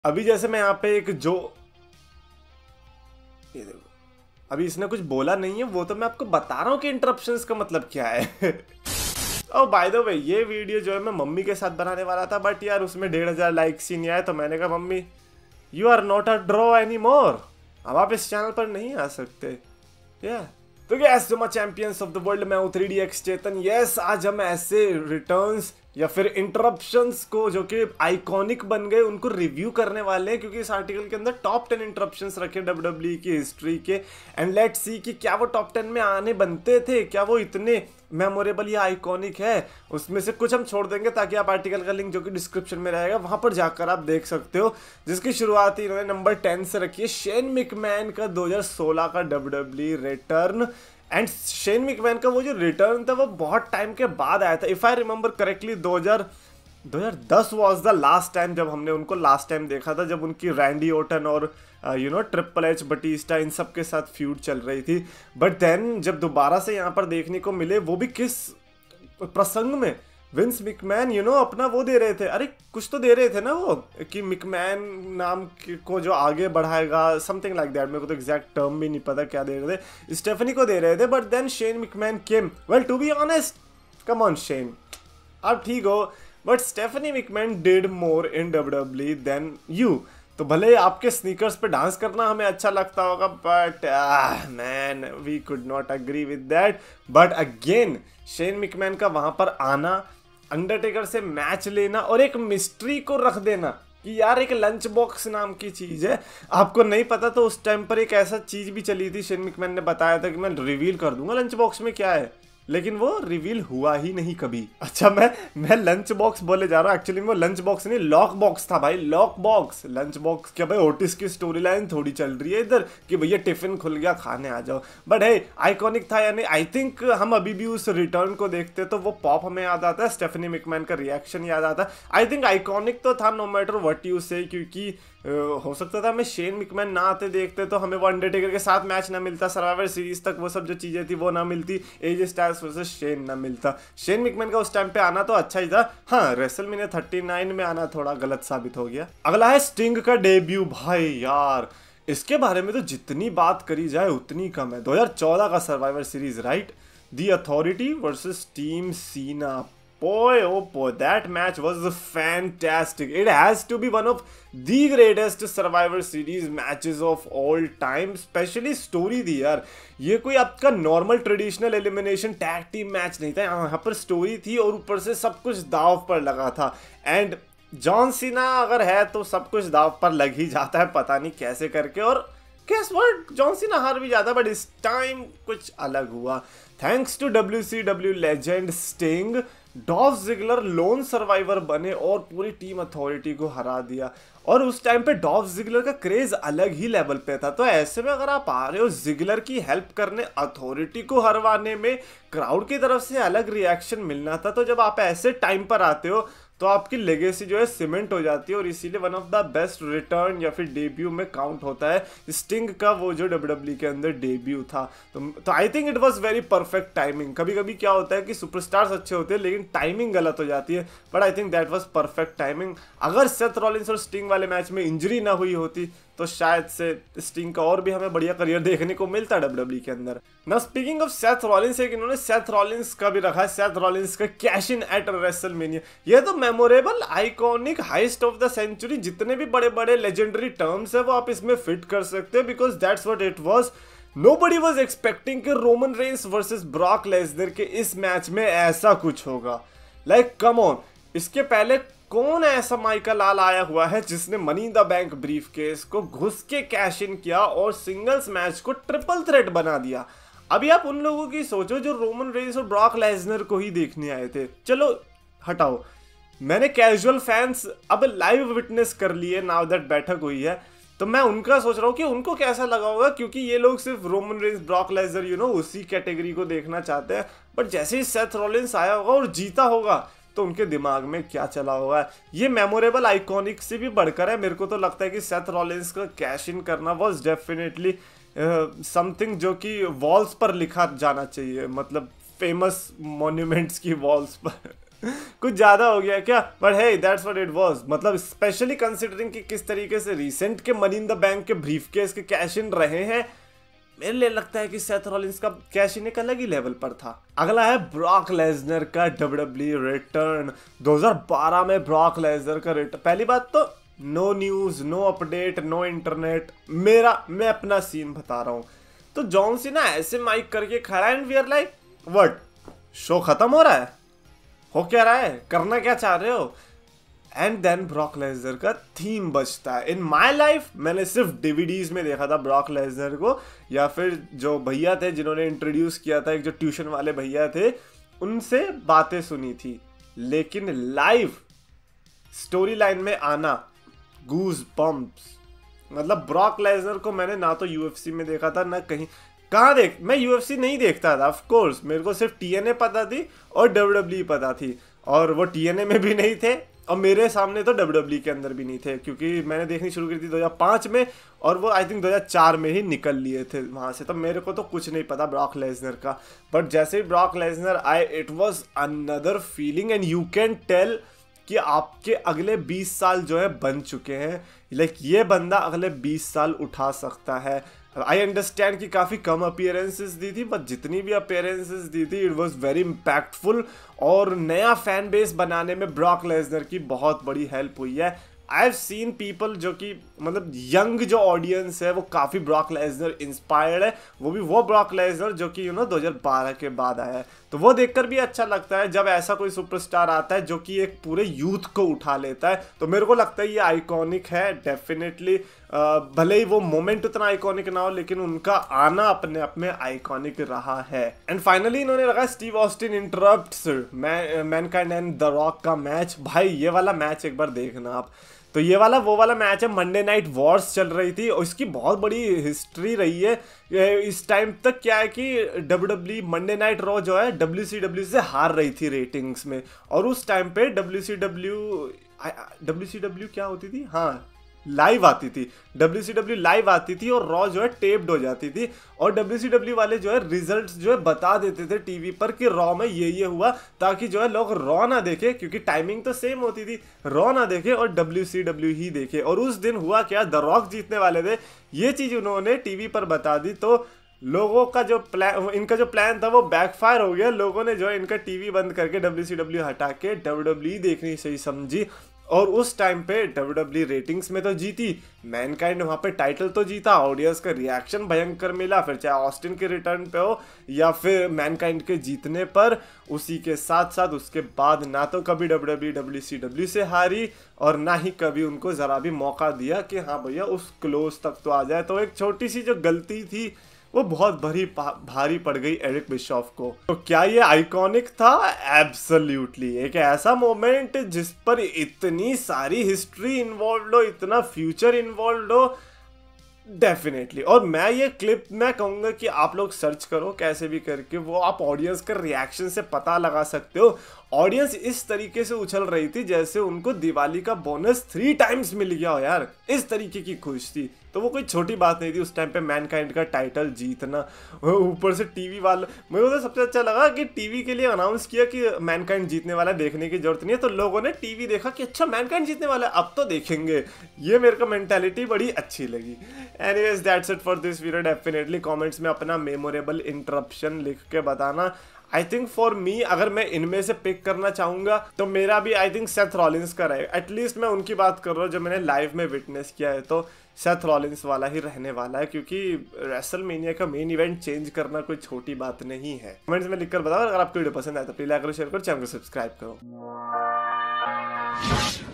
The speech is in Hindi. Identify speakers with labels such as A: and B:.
A: अभी जैसे मैं यहाँ पे एक जो ये देखो, अभी इसने कुछ बोला नहीं है, वो तो मैं आपको बता रहा हूँ कि इंटरप्शंस का मतलब क्या है। और बाय द वे ये वीडियो जो है मैं मम्मी के साथ बनाने वाला था, बट यार उसमें 1500 लाइक्स ही नहीं आए, तो मैंने कहा mummy you are not a draw any more, अब आप इस चैनल पर नहीं आ सकते। या तो गैस जो मैं चैंपियंस ऑफ द वर्ल्ड में हूँ 3DX चेतन। यस आज हम ऐसे रिटर्न्स या फिर इंटरप्शंस को जो कि आइकॉनिक बन गए उनको रिव्यू करने वाले हैं, क्योंकि इस आर्टिकल के अंदर टॉप 10 इंटरप्शंस रखे WWE की हिस्ट्री के। एंड लेट्स सी कि क्या वो टॉप 10 में आने बनते थे, क्या वो इतने मेमोरेबल या आइकॉनिक है। उसमें से कुछ हम छोड़ देंगे ताकि आप आर्टिकल का लिंक जो कि डिस्क्रिप्शन में रहेगा वहां पर जाकर आप देख सकते हो। जिसकी शुरुआत इन्होंने नंबर 10 से रखी है, शेन मिकमैन का 2016 का WWE return. And Shane McMahon का वो जो रिटर्न था वो बहुत टाइम के बाद आया था। If I remember correctly 2010 was the last time जब हमने उनको लास्ट टाइम देखा था, जब उनकी रैंडी ओटन और ट्रिपल एच बटीस्टा इन सब के साथ फ्यूड चल रही थी। बट देन जब दोबारा से यहाँ पर देखने को मिले, वो भी किस प्रसंग में, विंस मिकमैन अपना वो दे रहे थे, अरे कुछ तो दे रहे थे ना वो, कि मिकमैन नाम को जो आगे बढ़ाएगा, समथिंग लाइक दैट। मेरे को तो एग्जैक्ट टर्म भी नहीं पता क्या दे रहे थे, स्टेफनी को दे रहे थे। But then Shane McMahon came, well to be honest, come on Shane, आप ठीक हो, but Stephanie McMahon did more in WWE than you. तो भले आपके स्नीकर्स पे डांस करना हमें अच्छा लगता होगा, but man we could not agree with that. But again Shane McMahon का वहां पर आना, अंडरटेकर से मैच लेना और एक मिस्ट्री को रख देना कि यार एक लंच बॉक्स नाम की चीज है, आपको नहीं पता तो उस टाइम पर एक ऐसा चीज भी चली थी, शेन मिकमैन ने बताया था कि मैं रिवील कर दूंगा लंच बॉक्स में क्या है, लेकिन वो रिवील हुआ ही नहीं कभी। अच्छा मैं लंच बॉक्स बोले जा रहा हूँ, एक्चुअली वो लंच बॉक्स नहीं लॉक बॉक्स था भाई, लॉक बॉक्स। लंच बॉक्स क्या भाई, ओटिस की स्टोरी लाइन थोड़ी चल रही है इधर कि भैया टिफिन खुल गया खाने आ जाओ। बट है आइकॉनिक था या नहीं, आई थिंक हम अभी भी उस रिटर्न को देखते तो वो पॉप हमें याद आता है, स्टेफनी मिकमैन का रिएक्शन याद आता है। आई थिंक आइकॉनिक तो था नो मैटर व्हाट यू से, क्योंकि हो सकता था हमें शेन मिकमैन ना आते देखते तो हमें वो अंडरटेकर के साथ मैच ना मिलता, सर्वाइवर सीरीज तक वो सब जो चीजें थी वो ना मिलती, एजे स्टाइल्स वर्सेस शेन ना मिलता। शेन मिकमैन का उस टाइम पे आना तो अच्छा ही था, हाँ रेसलमेनिया 39 में आना थोड़ा गलत साबित हो गया। अगला है स्टिंग का डेब्यू। भाई यार इसके बारे में तो जितनी बात करी जाए उतनी कम है। 2014 का Survivor Series right, the Authority versus team Cena. Boy, oh boy, that match was fantastic. It has to be one of the greatest Survivor Series matches of all time. Especially story थी यार, ये कोई आपका normal traditional elimination tag team match नहीं था, यहाँ पर स्टोरी थी और ऊपर से सब कुछ दाव पर लगा था। एंड जॉन सीना अगर है तो सब कुछ दाव पर लग ही जाता है, पता नहीं कैसे करके। और guess what, जॉन सीना हार भी जाता, बट इस टाइम कुछ अलग हुआ। Thanks to WCW legend Sting, Dolph Ziggler lone survivor बने और पूरी टीम अथॉरिटी को हरा दिया। और उस टाइम पे डॉल्फ जिगलर का क्रेज अलग ही लेवल पे था, तो ऐसे में अगर आप आ रहे हो जिगलर की हेल्प करने, अथॉरिटी को हरवाने में क्राउड की तरफ से अलग रिएक्शन मिलना था। तो जब आप ऐसे टाइम पर आते हो तो आपकी लेगेसी जो है सीमेंट हो जाती है, और इसीलिए one of the best return या फिर डेब्यू में काउंट होता है स्टिंग का वो जो WWE के अंदर डेब्यू था। तो I think it was very perfect timing. कभी कभी क्या होता है कि सुपरस्टार्स अच्छे होते हैं लेकिन टाइमिंग गलत हो जाती है, but I think that was perfect timing. अगर सेथ रॉलिंस और स्टिंग वाले मैच में इंजरी ना हुई होती तो शायद से स्टिंग का और भी हमें बढ़िया करियर देखने को मिलता WWE के अंदर। Now speaking of Seth Rollins, एक इन्होंने सेथ रॉलिंस का भी रखा है, सेथ रॉलिंस का कैश इन एट रेसलमेनिया। ये तो memorable, iconic, heist of the century, जितने भी बड़े बड़े लेजेंडरी टर्म्स है वो आप इसमें फिट कर सकते हो, because that's what it was. Nobody was expecting कि Roman Reigns versus Brock Lesnar के इस मैच में ऐसा कुछ होगा। लाइक कम ऑन, इसके पहले कौन ऐसा माइकल लाल आया हुआ है जिसने money in the bank briefcase को घुस के कैश इन किया और सिंगल्स मैच को ट्रिपल थ्रेट बना दिया। अभी आप उन लोगों की सोचो जो रोमन रेंस और ब्रॉक लेसनर को ही देखने आए थे। चलो हटाओ, मैंने कैजुअल फैंस अब लाइव विटनेस कर लिए, नाउ दैट बैठक हुई है, तो मैं उनका सोच रहा हूँ कि उनको कैसा लगा होगा, क्योंकि ये लोग सिर्फ रोमन रेंस, ब्रॉक लेसनर उसी कैटेगरी को देखना चाहते हैं। बट जैसे ही सेथ रॉलिंस आया होगा और जीता होगा तो उनके दिमाग में क्या चला होगा। ये मेमोरेबल, आइकॉनिक से भी बढ़कर है। मेरे को तो लगता है कि सेथ रॉलिंस का कैश इन करना वाज डेफिनेटली समथिंग जो कि वॉल्स पर लिखा जाना चाहिए, मतलब फेमस मॉन्यूमेंट्स की वॉल्स पर। कुछ ज्यादा हो गया क्या? But hey that's what it was. मतलब स्पेशली कंसिडरिंग कि किस तरीके से रिसेंट के मनी इन द बैंक के ब्रीफकेस के कैश इन रहे हैं, मेरे लिए लगता है कि सेथ रॉलिंस का कैश इन एक अलग ही लेवल पर था। अगला है ब्रॉक लेसनर का WWE रिटर्न। 2012 में ब्रॉक लेसनर का रिटर्न। पहली बात तो no news, no update, no internet. मैं अपना सीन बता रहा हूँ। तो जॉन सीना ऐसे माइक करके खड़ा है and we are like what, show खत्म हो रहा है? हो क्या रहा है? करना क्या चाह रहे हो? एंड देन ब्रॉक लेसनर का थीम बजता है। इन माई लाइफ मैंने सिर्फ डीवीडीज में देखा था ब्रॉक लेसनर को, या फिर जो भैया थे जिन्होंने इंट्रोड्यूस किया था, एक जो ट्यूशन वाले भैया थे, उनसे बातें सुनी थी। लेकिन लाइव स्टोरी लाइन में आना, गूज बम्प्स। मतलब ब्रॉक लेसनर को मैंने ना तो यूएफसी में देखा था ना कहीं। कहाँ देख, मैं यूएफसी नहीं देखता था ऑफ कोर्स, मेरे को सिर्फ टीएनए पता थी और डब्ल्यूडब्ल्यूई पता थी, और वो टीएनए में भी नहीं थे और मेरे सामने तो डब्ल्यूडब्ल्यूई के अंदर भी नहीं थे, क्योंकि मैंने देखनी शुरू की थी 2005 में और वो आई थिंक 2004 में ही निकल लिए थे वहाँ से। तो मेरे को तो कुछ नहीं पता ब्रॉक लेसनर का। बट जैसे ही ब्रॉक लेसनर आए, it was another feeling and you can tell कि आपके अगले 20 साल जो है बन चुके हैं। लाइक ये बंदा अगले 20 साल उठा सकता है। आई अंडरस्टैंड कि काफ़ी कम अपीयरेंसेस दी थी, बट जितनी भी अपीयरेंसेस दी थी इट वाज वेरी इम्पैक्टफुल, और नया फैन बेस बनाने में ब्रॉक लेसनर की बहुत बड़ी हेल्प हुई है। आई हैव सीन पीपल जो कि मतलब यंग जो ऑडियंस है वो काफ़ी ब्रॉक लेसनर इंस्पायर्ड है, वो भी वो ब्रॉक लेसनर जो कि 2012 के बाद आया है। तो वो देखकर भी अच्छा लगता है जब ऐसा कोई सुपरस्टार आता है जो कि एक पूरे यूथ को उठा लेता है। तो मेरे को लगता है ये आइकॉनिक है डेफिनेटली। भले ही वो मोमेंट उतना आइकॉनिक ना हो, लेकिन उनका आना अपने आप में आइकॉनिक रहा है। एंड फाइनली इन्होंने रखा Steve Austin interrupts Mankind and the Rock का मैच। भाई ये वाला मैच एक बार देखना आप। तो ये वाला वो वाला मैच है, मंडे नाइट वॉर्स चल रही थी और इसकी बहुत बड़ी हिस्ट्री रही है। इस टाइम तक क्या है कि WWE मंडे नाइट रॉ जो है WCW से हार रही थी रेटिंग्स में, और उस टाइम पे WCW क्या होती थी, हाँ लाइव आती थी। WCW लाइव आती थी और रॉ जो है टेप्ड हो जाती थी, और WCW वाले जो है रिजल्ट्स जो है बता देते थे टीवी पर कि रॉ में ये हुआ, ताकि जो है लोग रॉ ना देखे, क्योंकि टाइमिंग तो सेम होती थी, रॉ ना देखे और WCW ही देखे। और उस दिन हुआ क्या, द रॉक जीतने वाले थे, ये चीज उन्होंने टीवी पर बता दी। तो लोगों का जो प्लान, इनका जो प्लान था वो बैकफायर हो गया। लोगों ने जो है इनका टीवी बंद करके WCW हटा के WWE देखनी सही समझी, और उस टाइम पे WWE रेटिंग्स में तो जीती, मैनकाइंड वहाँ पे टाइटल तो जीता, ऑडियंस का रिएक्शन भयंकर मिला, फिर चाहे ऑस्टिन के रिटर्न पे हो या फिर मैनकाइंड के जीतने पर। उसी के साथ साथ उसके बाद ना तो कभी WWE WCW से हारी और ना ही कभी उनको ज़रा भी मौका दिया कि हाँ भैया उस क्लोज तक तो आ जाए। तो एक छोटी सी जो गलती थी वो बहुत भारी पड़ गई एरिक बिशॉफ को। तो क्या ये आइकॉनिक था? एब्सोल्युटली। एक ऐसा मोमेंट जिस पर इतनी सारी हिस्ट्री इन्वॉल्व हो, इतना फ्यूचर इन्वॉल्व हो, डेफिनेटली। और मैं ये क्लिप मैं कहूँगा कि आप लोग सर्च करो कैसे भी करके, वो आप ऑडियंस का रिएक्शन से पता लगा सकते हो। ऑडियंस इस तरीके से उछल रही थी जैसे उनको दिवाली का बोनस 3 टाइम्स मिल गया हो यार, इस तरीके की खुश थी। तो वो कोई छोटी बात नहीं थी उस टाइम पे मैनकाइंड का टाइटल जीतना। ऊपर से टीवी वाला, मेरे को तो सबसे अच्छा लगा कि टीवी के लिए अनाउंस किया कि मैनकाइंड जीतने वाला, देखने की जरूरत नहीं है। तो लोगों ने टीवी देखा कि अच्छा मैनकाइंड जीतने वाला है, अब तो देखेंगे। ये मेरे को मेंटालिटी बड़ी अच्छी लगी। Anyways that's it for this video. Definitely comments में अपना मेमोरेबल इंटरप्शन लिख के बताना। आई थिंक फॉर मी, अगर मैं इनमें से पिक करना चाहूँगा तो मेरा भी आई थिंक सेथ रॉलिंस का रहेगा। एटलीस्ट मैं उनकी बात कर रहा हूँ जो मैंने लाइव में विटनेस किया है, तो सेथ रॉलिंस वाला ही रहने वाला है, क्योंकि रेसलमेनिया का मेन इवेंट चेंज करना कोई छोटी बात नहीं है। कमेंट्स में लिखकर बताओ। अगर आपको वीडियो पसंद आए तो प्लीज लाइक करो, शेयर करो, चैनल को सब्सक्राइब करो।